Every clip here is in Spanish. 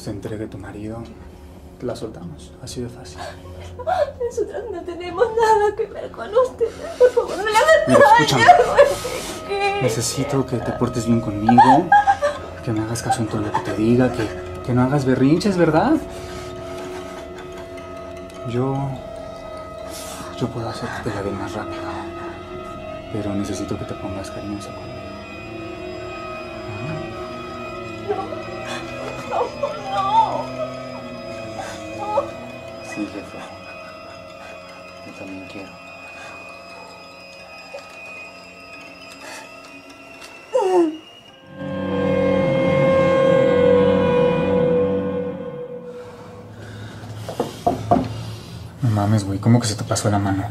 se entregue tu marido, la soltamos. Así de fácil. Nosotros no tenemos nada que ver con ustedes. Por favor, no le hagan Mira, daño. escúchame. Necesito que te portes bien conmigo, que me hagas caso en todo lo que te diga, que no hagas berrinches, ¿verdad? Yo puedo hacer que te la den más rápido, pero necesito que te pongas cariñosa conmigo. No. Sí, jefe. Yo también quiero. No mames, güey. ¿Cómo que se te pasó la mano?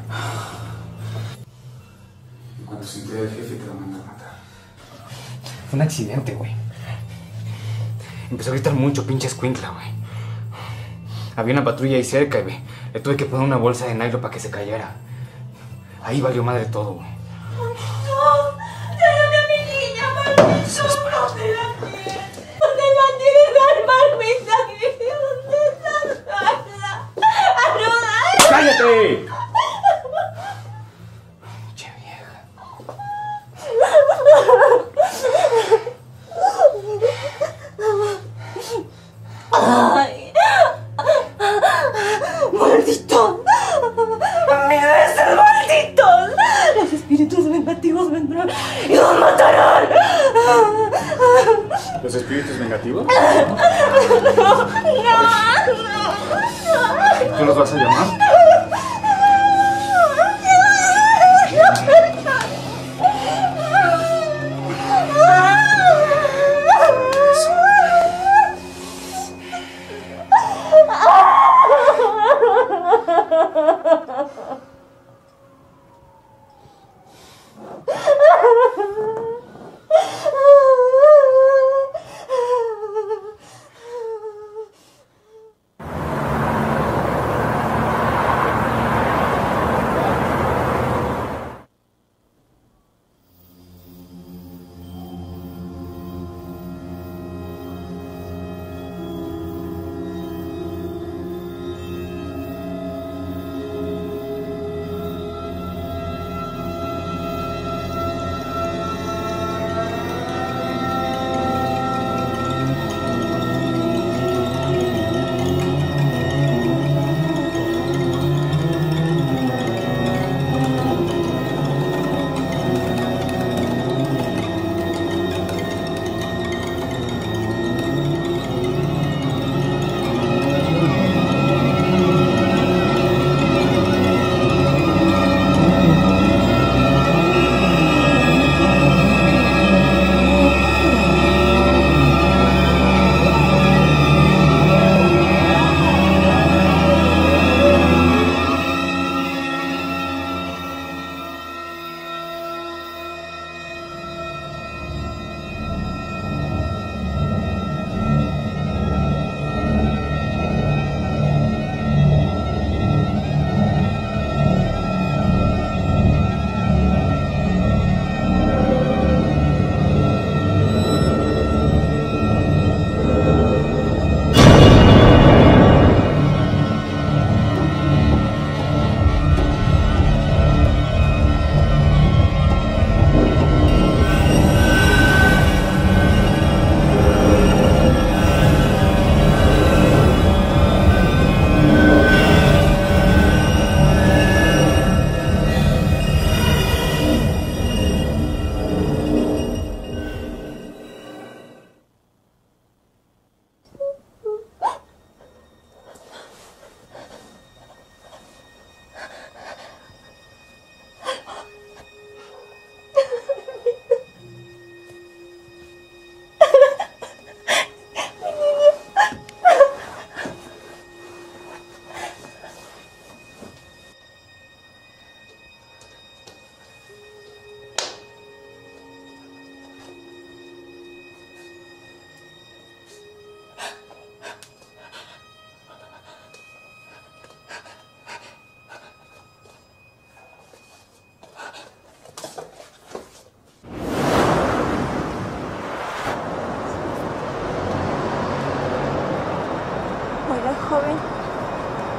En cuanto se entere el jefe, te lo manda a matar. Fue un accidente, güey. Empezó a gritar mucho, pinche escuincla, güey. Había una patrulla ahí cerca, güey. Le tuve que poner una bolsa de nylon para que se cayera. Ahí valió madre todo, güey. No, déjame a mi niña, Marmita. ¿Dónde la tienen, Marmita? ¿Dónde está? ¡Ayuda! ¡Cállate! Che vieja. ¡Ay! ¡Maldito! ¡Me des el maldito! Los espíritus vengativos vendrán y nos matarán. ¿Los espíritus vengativos? No. ¿Tú los vas a llamar?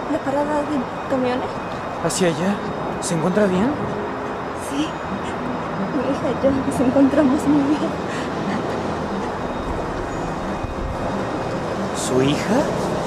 la parada de camiones. ¿Hacia allá? ¿Se encuentra bien? Sí, mi hija y yo nos encontramos muy bien. ¿Su hija?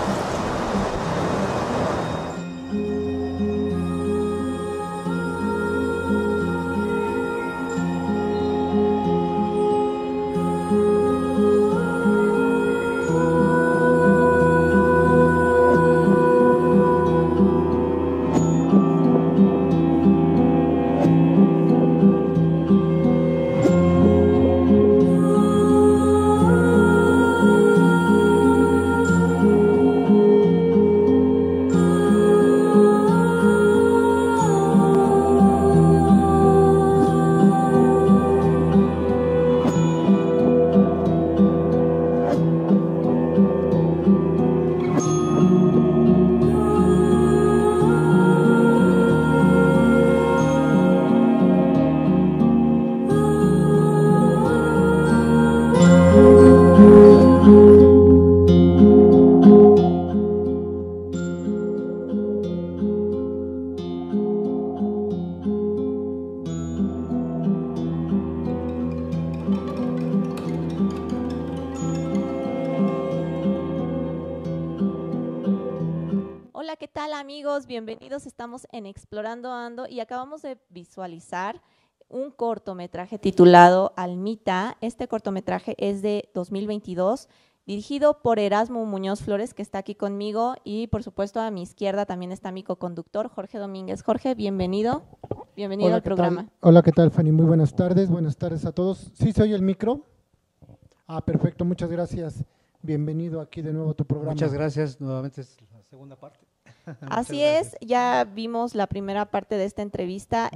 Hola, ¿qué tal amigos? Bienvenidos, estamos en Explorando Ando y acabamos de visualizar un cortometraje titulado Almita. Este cortometraje es de 2022, dirigido por Erasmo Muñoz Flores, que está aquí conmigo, y por supuesto a mi izquierda también está mi coconductor, Jorge Domínguez. Jorge, bienvenido al programa. Hola, ¿qué tal, Fanny? Muy buenas tardes a todos. ¿Sí se oye el micro? Ah, perfecto, muchas gracias. Bienvenido aquí de nuevo a tu programa. Muchas gracias, nuevamente es la segunda parte. Así es, ya vimos la primera parte de esta entrevista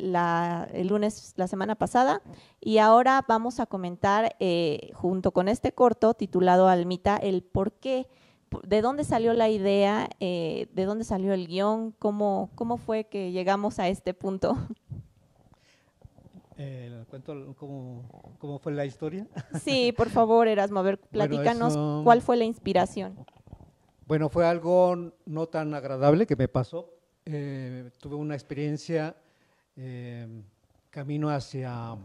el lunes, la semana pasada, y ahora vamos a comentar junto con este corto titulado Almita el por qué, de dónde salió la idea, de dónde salió el guión, cómo fue que llegamos a este punto. ¿Cuento cómo fue la historia? Sí, por favor, Erasmo, a ver, platícanos cuál fue la inspiración. Bueno, fue algo no tan agradable que me pasó. Tuve una experiencia camino hacia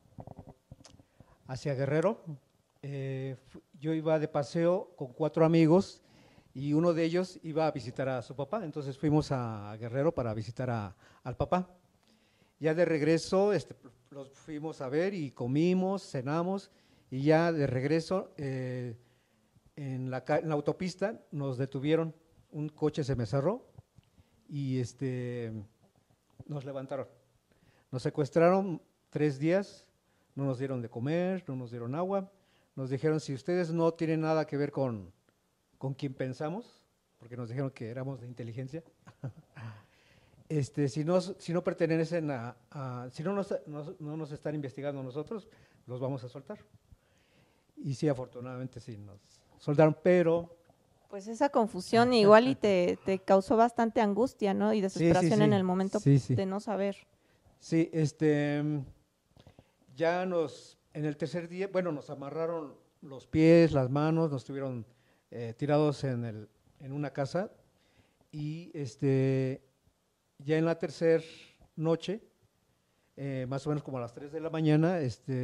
Guerrero. Yo iba de paseo con 4 amigos y uno de ellos iba a visitar a su papá. Entonces fuimos a Guerrero para visitar al papá. Ya de regreso los fuimos a ver y comimos, cenamos, y ya de regreso en la autopista nos detuvieron, un coche se me cerró y nos levantaron. Nos secuestraron 3 días, no nos dieron de comer, no nos dieron agua, nos dijeron si ustedes no tienen nada que ver con quien pensamos, porque nos dijeron que éramos de inteligencia, si no pertenecen si no nos están investigando nosotros, los vamos a soltar. Y sí, afortunadamente sí nos soltaron, pero… Pues esa confusión igual y te causó bastante angustia, ¿no? Y desesperación sí. en el momento de no saber. Sí, ya en el tercer día, bueno, nos amarraron los pies, las manos, nos tuvieron tirados en una casa y ya en la tercera noche, más o menos como a las 3 de la mañana,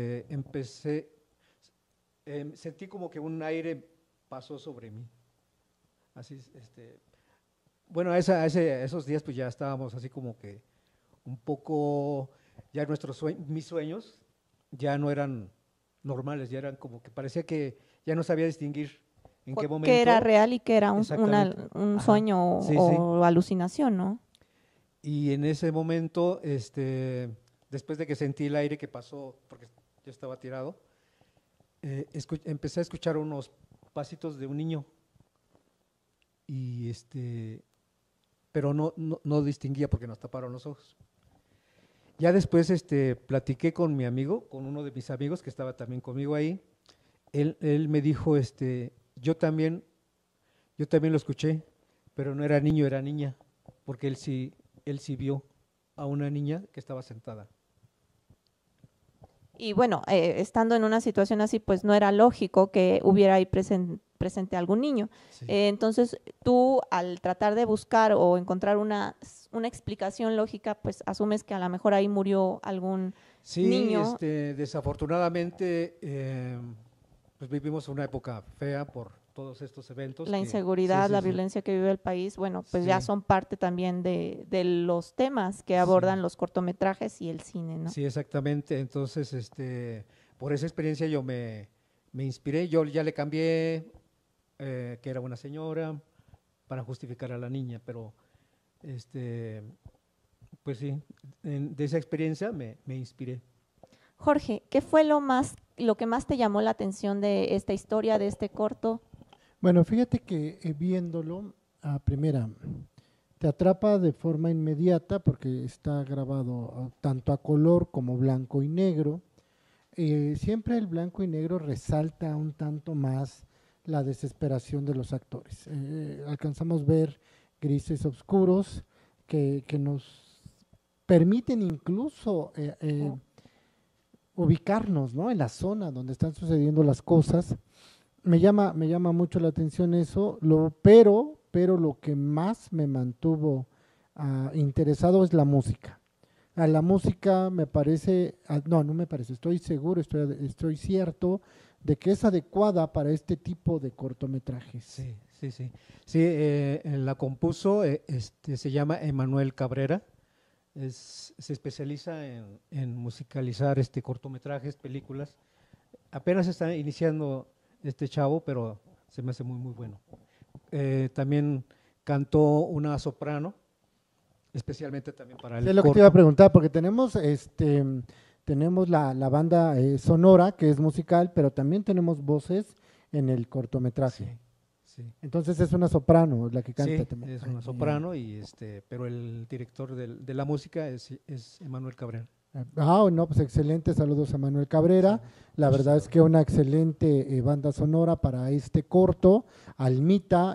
sentí como que un aire pasó sobre mí. Así, bueno, esos días pues ya estábamos así como que un poco, ya mis sueños ya no eran normales, ya eran como que parecía que ya no sabía distinguir en qué momento. ¿Qué era real y qué era un sueño o alucinación, no? Y en ese momento, después de que sentí el aire que pasó, porque yo estaba tirado, empecé a escuchar unos pasitos de un niño, y pero no distinguía porque nos taparon los ojos. Ya después platiqué con mi amigo, con uno de mis amigos que estaba también conmigo ahí. Él me dijo, yo también lo escuché, pero no era niño, era niña, porque él sí vio a una niña que estaba sentada. Y bueno, estando en una situación así, pues no era lógico que hubiera ahí presente algún niño. Sí. Entonces, tú al tratar de buscar o encontrar una explicación lógica, pues asumes que a lo mejor ahí murió algún Sí, niño. desafortunadamente, pues vivimos una época fea por todos estos eventos. La que- inseguridad, sí, la sí. violencia que vive el país, bueno, pues ya Sí. son parte también de los temas que abordan los cortometrajes y el cine, ¿no? Sí, exactamente. Entonces, por esa experiencia yo me inspiré. Yo ya le cambié que era una señora para justificar a la niña, pero pues sí, de esa experiencia me inspiré. Jorge, ¿qué fue lo que más te llamó la atención de esta historia, de este corto? Bueno, fíjate que viéndolo, a primera, te atrapa de forma inmediata porque está grabado tanto a color como blanco y negro. Siempre el blanco y negro resalta un tanto más la desesperación de los actores. Alcanzamos ver grises oscuros que nos permiten incluso ubicarnos, ¿no?, en la zona donde están sucediendo las cosas. Me llama mucho la atención eso, pero lo que más me mantuvo interesado es la música. A la música me parece, no me parece, estoy seguro, estoy cierto de que es adecuada para este tipo de cortometrajes. Sí, sí, sí. Sí, la compuso, se llama Emanuel Cabrera. Se especializa en musicalizar cortometrajes, películas. Apenas está iniciando este chavo, pero se me hace muy, muy bueno. También cantó una soprano, especialmente también para el Es lo que corto. te iba a preguntar, porque tenemos la banda sonora, que es musical, pero también tenemos voces en el cortometraje. Sí, sí. Entonces es una soprano la que canta Sí, también. es una soprano, pero el director de la música es Emanuel Cabrera. No, pues excelente, saludos a Manuel Cabrera. La verdad es que una excelente banda sonora para este corto, Almita,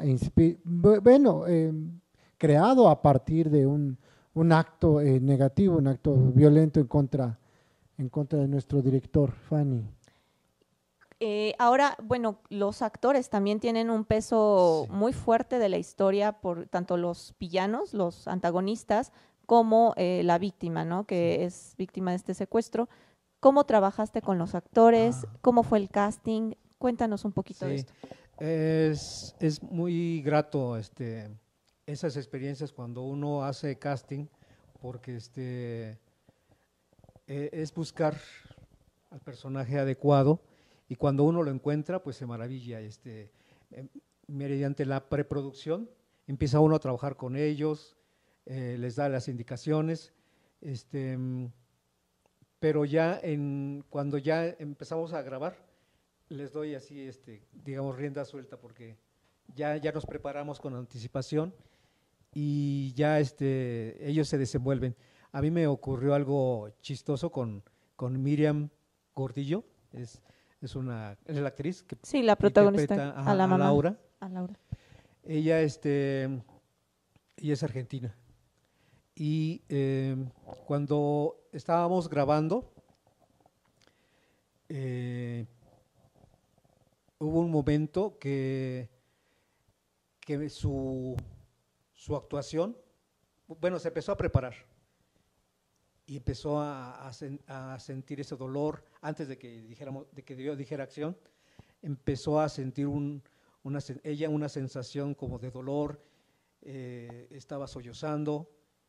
creado a partir de un acto negativo, un acto violento en contra de nuestro director, Fanny. Ahora, bueno, los actores también tienen un peso Sí. muy fuerte de la historia por tanto los villanos, los antagonistas, como la víctima, ¿no? Que es víctima de este secuestro. ¿Cómo trabajaste con los actores? ¿Cómo fue el casting? Cuéntanos un poquito de Sí, esto. es muy grato esas experiencias cuando uno hace casting, porque es buscar al personaje adecuado, y cuando uno lo encuentra, pues se maravilla. Mediante la preproducción empieza uno a trabajar con ellos, les da las indicaciones, pero ya cuando ya empezamos a grabar, les doy así, digamos, rienda suelta, porque ya nos preparamos con anticipación y ya ellos se desenvuelven. A mí me ocurrió algo chistoso con Miriam Gordillo, es la actriz que Sí, la protagonista, interpreta a la mamá. Laura. A Laura. Ella es argentina. Y cuando estábamos grabando, hubo un momento que su actuación, bueno, se empezó a preparar y empezó a sentir ese dolor antes de que yo dijera acción. Empezó a sentir ella una sensación como de dolor, estaba sollozando,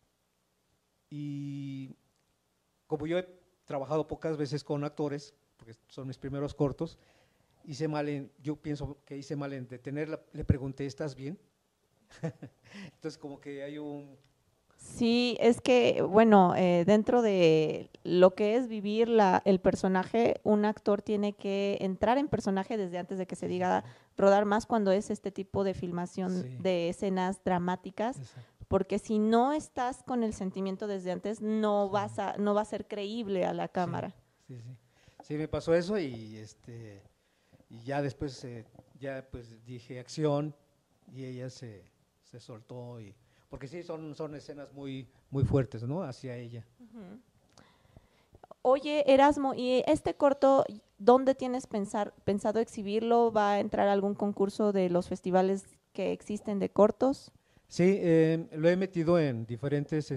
y como yo he trabajado pocas veces con actores, porque son mis primeros cortos, yo pienso que hice mal en detenerla. Le pregunté, ¿estás bien? Entonces como que hay Sí, es que, bueno, dentro de lo que es vivir el personaje, un actor tiene que entrar en personaje desde antes de que se diga rodar, más cuando es este tipo de filmación Sí. de escenas dramáticas, Exacto. porque si no estás con el sentimiento desde antes, no va a ser creíble a la cámara. Sí, sí. Sí, me pasó eso, y ya después ya pues dije acción, y ella se soltó, porque sí son escenas muy, muy fuertes, ¿no?, hacia ella. Oye, Erasmo, ¿y este corto, dónde tienes pensado exhibirlo? ¿Va a entrar a algún concurso de los festivales que existen de cortos? Sí, lo he metido en diferentes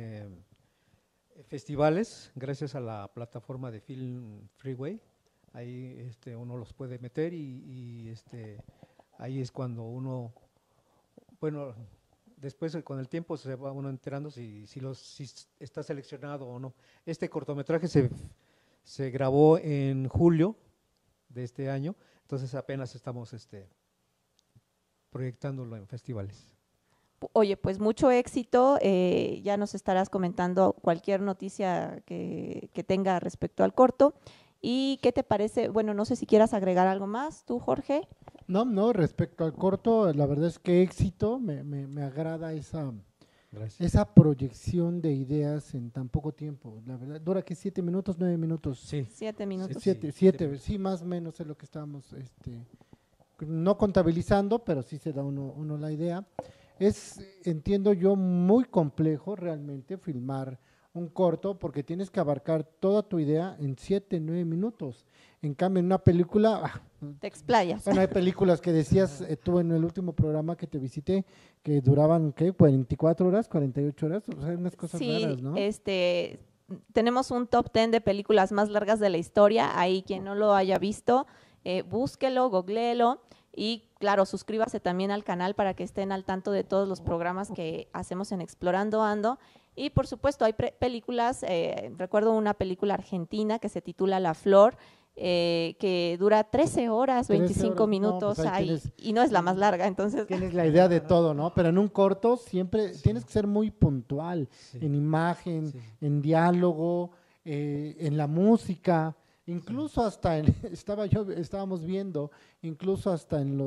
festivales, gracias a la plataforma de Film Freeway. Ahí uno los puede meter y ahí es cuando uno, bueno, después con el tiempo se va uno enterando si está seleccionado o no. Este cortometraje se grabó en julio de este año, entonces apenas estamos proyectándolo en festivales. Oye, pues mucho éxito, ya nos estarás comentando cualquier noticia que tenga respecto al corto. ¿Y qué te parece? Bueno, no sé si quieras agregar algo más, tú, Jorge. No, respecto al corto, la verdad es que éxito, me agrada esa proyección de ideas en tan poco tiempo. La verdad, ¿dura que 7 minutos, 9 minutos? Sí. 7 minutos. Siete, sí, más o menos es lo que estábamos, no contabilizando, pero sí se da uno la idea. Es, entiendo yo, muy complejo realmente filmar un corto porque tienes que abarcar toda tu idea en 7, 9 minutos. En cambio, en una película… Te explayas. Bueno, hay películas que decías tú en el último programa que te visité que duraban, ¿qué? 24 horas, 48 horas, o sea, unas cosas raras, ¿no? Tenemos un top 10 de películas más largas de la historia, ahí quien no lo haya visto, búsquelo, googléelo y claro, suscríbase también al canal para que estén al tanto de todos los programas que hacemos en Explorando Ando. Y por supuesto hay películas, recuerdo una película argentina que se titula La Flor, que dura 13 horas, 25 minutos, pues tienes, y no es la más larga, entonces… Tienes la idea de todo, ¿no? Pero en un corto siempre tienes que ser muy puntual, en imagen, en diálogo, en la música, incluso hasta estábamos viendo, incluso hasta en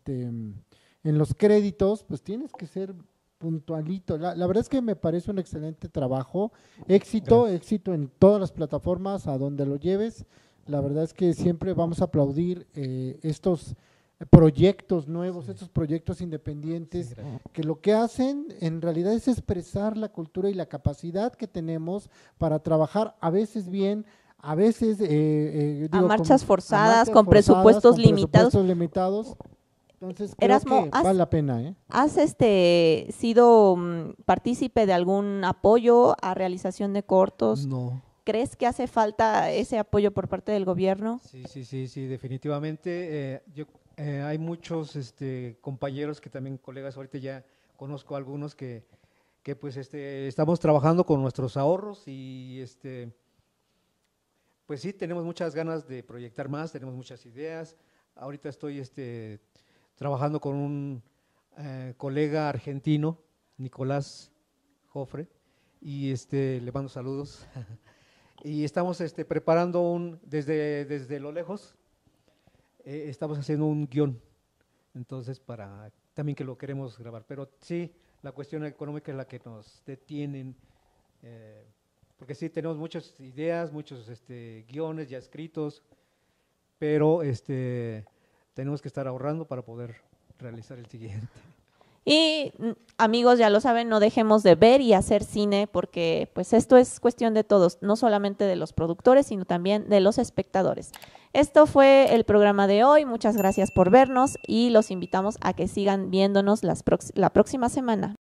los créditos, pues tienes que ser puntualito. La verdad es que me parece un excelente trabajo, éxito en todas las plataformas a donde lo lleves. La verdad es que siempre vamos a aplaudir estos proyectos nuevos, estos proyectos independientes, que lo que hacen en realidad es expresar la cultura y la capacidad que tenemos para trabajar a veces bien, a veces a marchas forzadas, con presupuestos limitados. Entonces creo Erasmo, que vale la pena, ¿eh? ¿Has sido partícipe de algún apoyo a realización de cortos? No. ¿Crees que hace falta ese apoyo por parte del gobierno? Sí, definitivamente. Hay muchos compañeros que también, colegas, ahorita ya conozco algunos que pues estamos trabajando con nuestros ahorros y pues sí, tenemos muchas ganas de proyectar más, tenemos muchas ideas. Ahorita estoy trabajando con un colega argentino, Nicolás Jofre, y le mando saludos. Y estamos preparando desde lo lejos, estamos haciendo un guión, entonces para también que lo queremos grabar, pero sí, la cuestión económica es la que nos detienen, porque sí, tenemos muchas ideas, muchos guiones ya escritos, pero tenemos que estar ahorrando para poder realizar el siguiente. Y amigos, ya lo saben, no dejemos de ver y hacer cine porque pues esto es cuestión de todos, no solamente de los productores, sino también de los espectadores. Esto fue el programa de hoy, muchas gracias por vernos y los invitamos a que sigan viéndonos la próxima semana.